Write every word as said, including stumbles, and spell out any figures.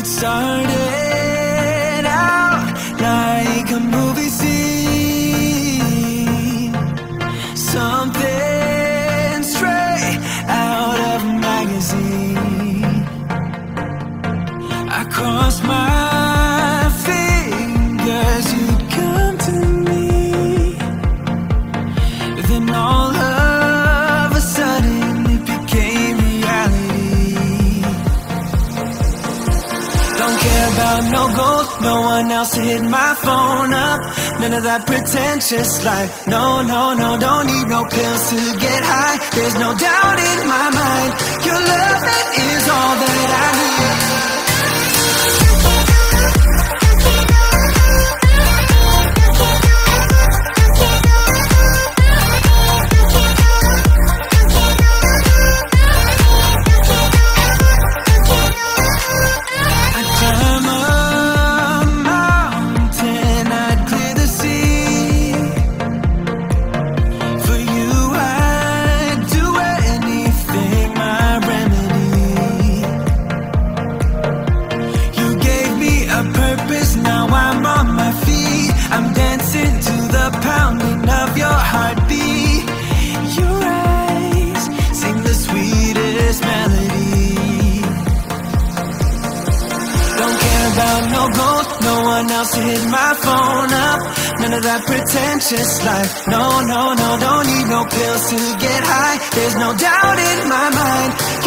started out like a movie scene, something straight out of a magazine. I crossed my fingers you'd come to me, then all of a sudden it became reality. Don't care about no gold, no one else to hit my phone up. None of that pretentious life. No, no, no, don't need no pills to get high. There's no doubt in my mind, your love, that is all that I need. I'm dancing to the pounding of your heartbeat. Your eyes sing the sweetest melody. Don't care about no gold, no one else to hit my phone up. None of that pretentious life. No, no, no, don't need no pills to get high. There's no doubt in my mind,